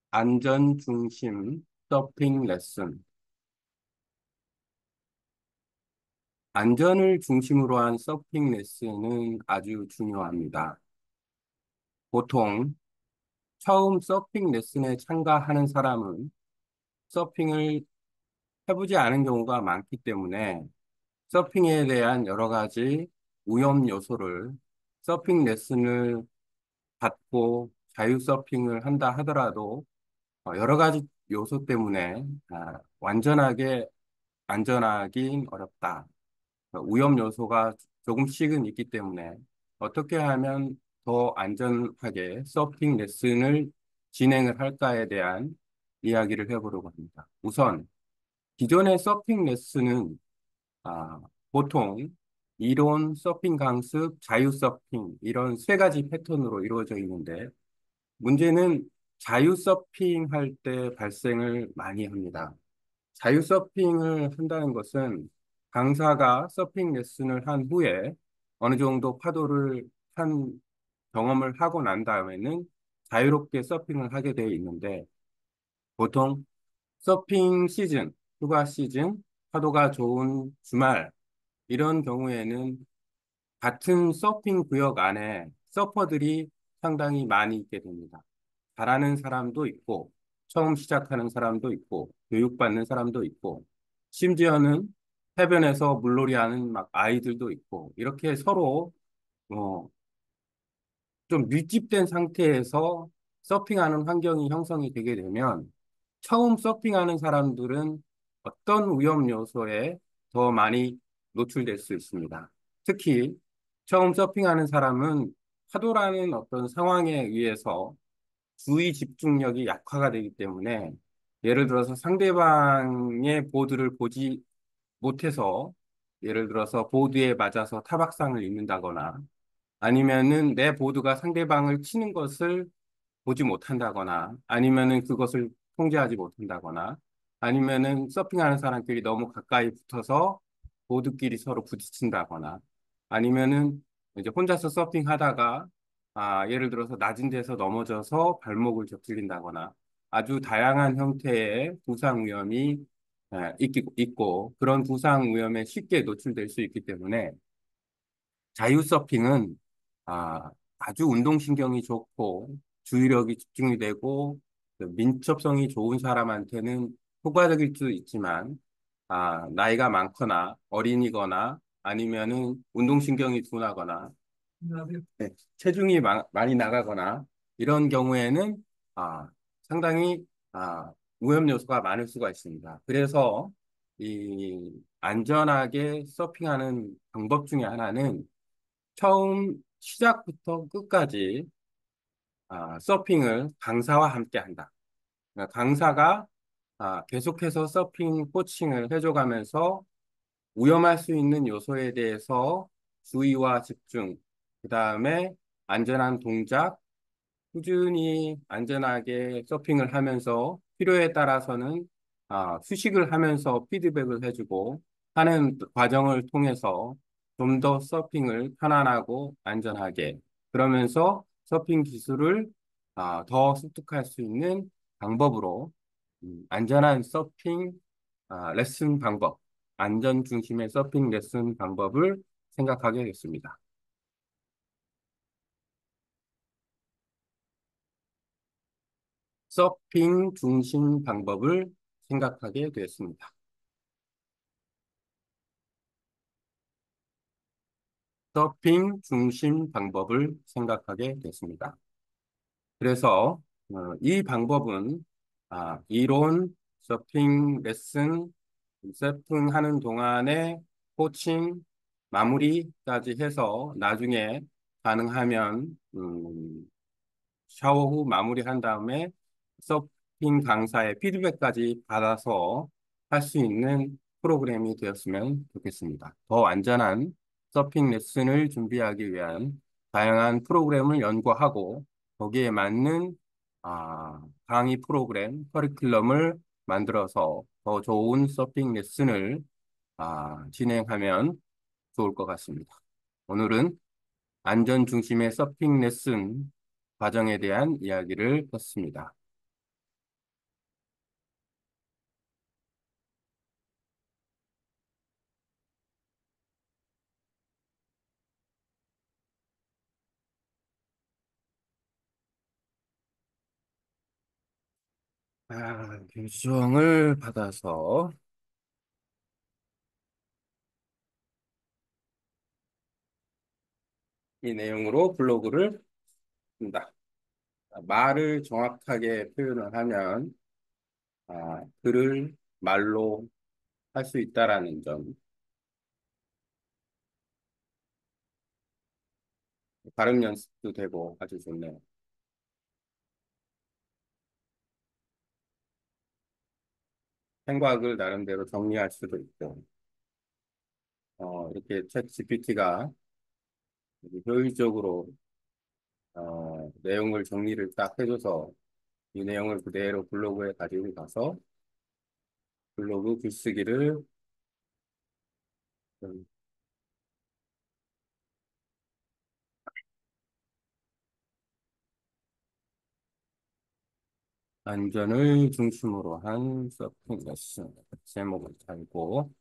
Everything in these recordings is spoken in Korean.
안전 중심 서핑 레슨. 안전을 중심으로 한 서핑 레슨은 아주 중요합니다. 보통 처음 서핑 레슨에 참가하는 사람은 서핑을 해보지 않은 경우가 많기 때문에 서핑에 대한 여러 가지 위험 요소를 서핑 레슨을 받고 자유 서핑을 한다 하더라도 여러 가지 요소 때문에 완전하게 안전하긴 어렵다. 위험 요소가 조금씩은 있기 때문에 어떻게 하면 더 안전하게 서핑 레슨을 진행을 할까에 대한 이야기를 해보려고 합니다. 우선 기존의 서핑 레슨은 아, 보통 이론, 서핑 강습, 자유 서핑 이런 세 가지 패턴으로 이루어져 있는데 문제는 자유 서핑 할 때 발생을 많이 합니다. 자유 서핑을 한다는 것은 강사가 서핑 레슨을 한 후에 어느 정도 파도를 탄 경험을 하고 난 다음에는 자유롭게 서핑을 하게 되어 있는데 보통 서핑 시즌, 휴가 시즌, 파도가 좋은 주말 이런 경우에는 같은 서핑 구역 안에 서퍼들이 상당히 많이 있게 됩니다. 잘하는 사람도 있고, 처음 시작하는 사람도 있고, 교육받는 사람도 있고, 심지어는 해변에서 물놀이 하는 막 아이들도 있고, 이렇게 서로, 어, 좀 밀집된 상태에서 서핑하는 환경이 형성이 되게 되면, 처음 서핑하는 사람들은 어떤 위험 요소에 더 많이 노출될 수 있습니다. 특히, 처음 서핑하는 사람은 파도라는 어떤 상황에 의해서 주의 집중력이 약화가 되기 때문에 예를 들어서 상대방의 보드를 보지 못해서 예를 들어서 보드에 맞아서 타박상을 입는다거나 아니면은 내 보드가 상대방을 치는 것을 보지 못한다거나 아니면은 그것을 통제하지 못한다거나 아니면은 서핑하는 사람끼리 너무 가까이 붙어서 보드끼리 서로 부딪힌다거나 아니면은 이제 혼자서 서핑하다가 예를 들어서 낮은 데서 넘어져서 발목을 접질린다거나 아주 다양한 형태의 부상 위험이 있고 그런 부상 위험에 쉽게 노출될 수 있기 때문에 자유 서핑은 아, 아주 운동신경이 좋고 주의력이 집중이 되고 그 민첩성이 좋은 사람한테는 효과적일 수 있지만 나이가 많거나 어린이거나 아니면은 운동신경이 둔하거나 네, 체중이 많이 나가거나 이런 경우에는 상당히 위험 요소가 많을 수가 있습니다. 그래서 이 안전하게 서핑하는 방법 중에 하나는 처음 시작부터 끝까지 서핑을 강사와 함께 한다. 그러니까 강사가 계속해서 서핑 코칭을 해줘가면서 위험할 수 있는 요소에 대해서 주의와 집중, 그 다음에 안전한 동작, 꾸준히 안전하게 서핑을 하면서 필요에 따라서는 휴식을 하면서 피드백을 해주고 하는 과정을 통해서 좀 더 서핑을 편안하고 안전하게 그러면서 서핑 기술을 더 습득할 수 있는 방법으로 안전한 서핑 레슨 방법, 안전 중심의 서핑 레슨 방법을 생각하게 됐습니다. 서핑 중심 방법을 생각하게 되었습니다. 서핑 중심 방법을 생각하게 됐습니다. 그래서 이 방법은 이론, 서핑 레슨, 서핑하는 동안에 코칭, 마무리까지 해서 나중에 가능하면 샤워 후 마무리한 다음에 서핑 강사의 피드백까지 받아서 할 수 있는 프로그램이 되었으면 좋겠습니다. 더 안전한 서핑 레슨을 준비하기 위한 다양한 프로그램을 연구하고 거기에 맞는 강의 프로그램, 커리큘럼을 만들어서 더 좋은 서핑 레슨을 진행하면 좋을 것 같습니다. 오늘은 안전 중심의 서핑 레슨 과정에 대한 이야기를 했습니다. 요청을 받아서 이 내용으로 블로그를 쓴다. 말을 정확하게 표현을 하면 글을 말로 할 수 있다라는 점. 발음 연습도 되고 아주 좋네요. 생각을 나름대로 정리할 수도 있고, 이렇게 챗 GPT가 효율적으로 내용을 정리를 딱 해줘서 이 내용을 그대로 블로그에 가지고 가서 블로그 글쓰기를 좀 안전을 중심으로 한 서핑 레슨 제목을 달고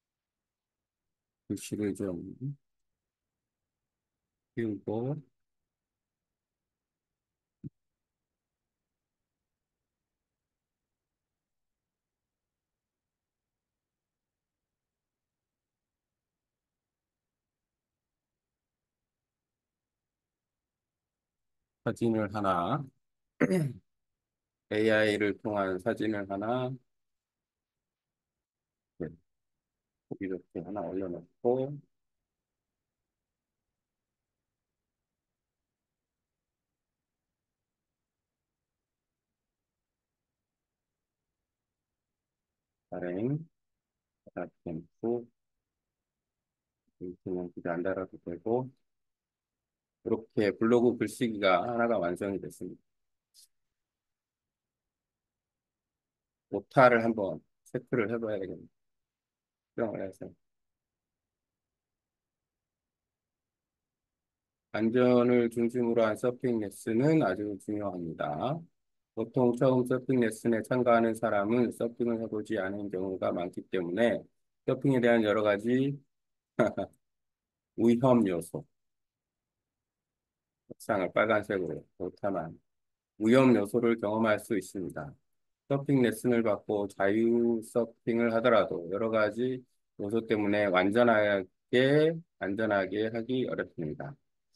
글씨를 좀 띄우고 사진을 하나, AI를 통한 사진을 하나, 네, 이렇게 하나 올려놓고, 발행, 스탬프, 그냥 굳이 안 달아도 되고, 이렇게 블로그 글쓰기가 하나가 완성이 됐습니다. 오타를 한번 체크를 해봐야 되겠네요. 수정을 해서. 안전을 중심으로 한 서핑 레슨은 아주 중요합니다. 보통 처음 서핑 레슨에 참가하는 사람은 서핑을 해보지 않은 경우가 많기 때문에 서핑에 대한 여러 가지 위험 요소, 색상을 빨간색으로 좋다만 위험 요소를 경험할 수 있습니다. 서핑 레슨을 받고 자유 서핑을 하더라도 여러 가지 요소 때문에 안전하게 하기 어렵습니다.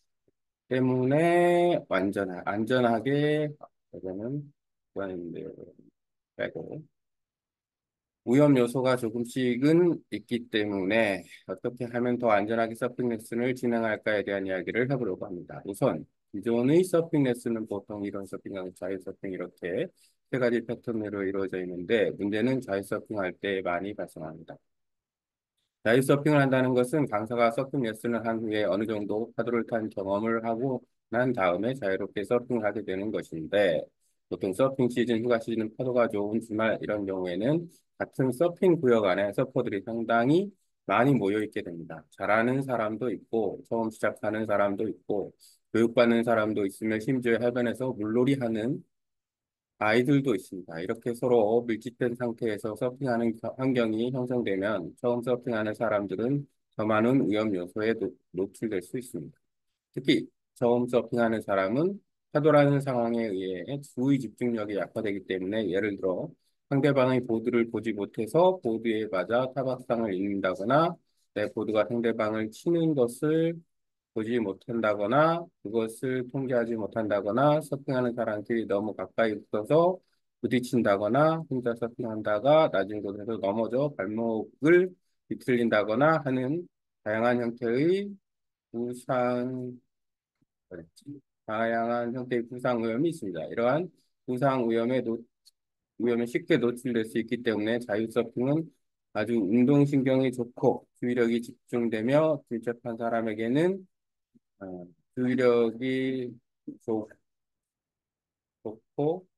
때문에 안전하게, 이거는 구간인데요. 빼고. 위험 요소가 조금씩은 있기 때문에 어떻게 하면 더 안전하게 서핑 레슨을 진행할까에 대한 이야기를 해보려고 합니다. 우선, 기존의 서핑 레슨은 보통 이런 서핑하고 자유 서핑 이렇게 세 가지 패턴으로 이루어져 있는데 문제는 자유 서핑할 때 많이 발생합니다. 자유 서핑을 한다는 것은 강사가 서핑 레슨을 한 후에 어느 정도 파도를 탄 경험을 하고 난 다음에 자유롭게 서핑을 하게 되는 것인데 보통 서핑 시즌, 휴가 시즌, 파도가 좋은 주말 이런 경우에는 같은 서핑 구역 안에 서퍼들이 상당히 많이 모여 있게 됩니다. 잘하는 사람도 있고 처음 시작하는 사람도 있고 교육받는 사람도 있으며 심지어 해변에서 물놀이 하는 아이들도 있습니다. 이렇게 서로 밀집된 상태에서 서핑하는 환경이 형성되면 처음 서핑하는 사람들은 더 많은 위험 요소에 노출될 수 있습니다. 특히 처음 서핑하는 사람은 파도라는 상황에 의해 주의 집중력이 약화되기 때문에 예를 들어 상대방의 보드를 보지 못해서 보드에 맞아 타박상을 입는다거나 내 보드가 상대방을 치는 것을 보지 못한다거나 그것을 통제하지 못한다거나 서핑하는 사람들이 너무 가까이 있어서 부딪힌다거나 혼자 서핑한다가 낮은 곳에서 넘어져 발목을 비틀린다거나 하는 다양한 형태의 부상, 다양한 형태의 부상 위험이 있습니다. 이러한 부상 위험에 쉽게 노출될 수 있기 때문에 자유 서핑은 아주 운동신경이 좋고 주의력이 집중되며 질접한 사람에게는 주의력이 좋, 좋고,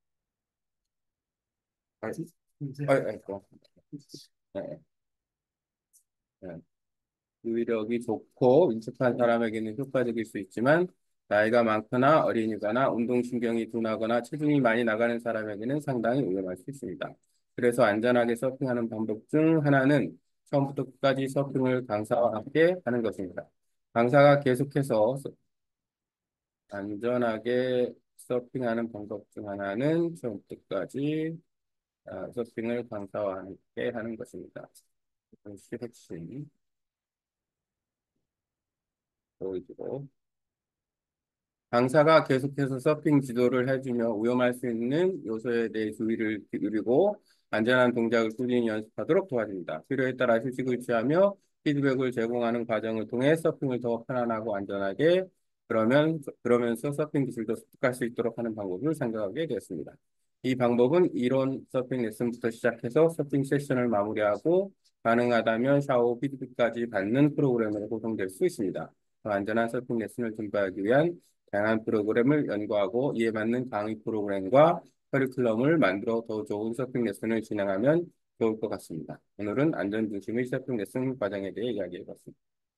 아이고, 네, 네. 주의력이 좋고 민첩한 사람에게는 효과적일 수 있지만 나이가 많거나 어린이거나 운동신경이 둔하거나 체중이 많이 나가는 사람에게는 상당히 위험할 수 있습니다. 그래서 안전하게 서핑하는 방법 중 하나는 처음부터 끝까지 서핑을 강사와 함께 하는 것입니다. 강사가 계속해서 안전하게 서핑하는 방법 중 하나는 처음부터 끝까지 서핑을 강사와 함께 하는 것입니다. 시 핵심 보여주고 강사가 계속해서 서핑 지도를 해주며 위험할 수 있는 요소에 대해 주의를 기울이고 안전한 동작을 꾸준히 연습하도록 도와줍니다. 필요에 따라 휴식을 취하며 피드백을 제공하는 과정을 통해 서핑을 더 편안하고 안전하게 그러면서 서핑 기술도 습득할 수 있도록 하는 방법을 생각하게 되었습니다. 이 방법은 이론 서핑 레슨부터 시작해서 서핑 세션을 마무리하고 가능하다면 샤워 후 피드백까지 받는 프로그램으로 구성될 수 있습니다. 더 안전한 서핑 레슨을 준비하기 위한 다양한 프로그램을 연구하고 이에 맞는 강의 프로그램과 커리큘럼을 만들어 더 좋은 서핑 레슨을 진행하면 좋을 것 같습니다. 오늘은 안전 중심의 서핑 레슨 과정에 대해 이야기해봤습니다.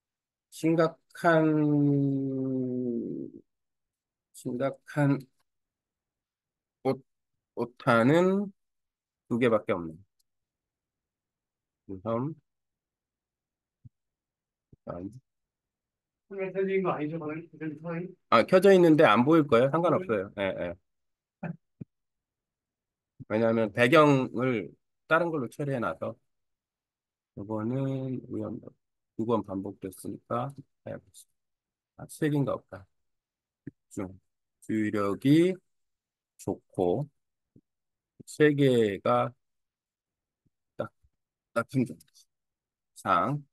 심각한 옷, 오타는 두 개밖에 없네요. 우선, 일단, 켜져 있는 거 아니죠? 켜져 있는데 안 보일 거예요? 상관없어요. 예, 예. 왜냐하면 배경을 다른 걸로 처리해놔서 이거는 우연 2번 반복됐으니까 해보겠습니다. 세 개인가 없다. 중 주의력이 좋고 세 개가 딱 나쁜 점. 상.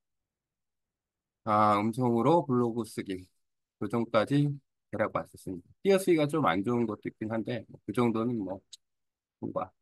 음성으로 블로그 쓰기. 그 정도까지 대략 왔었습니다. 띄어쓰기가 좀 안 좋은 것도 있긴 한데 그 정도는 뭐 통과.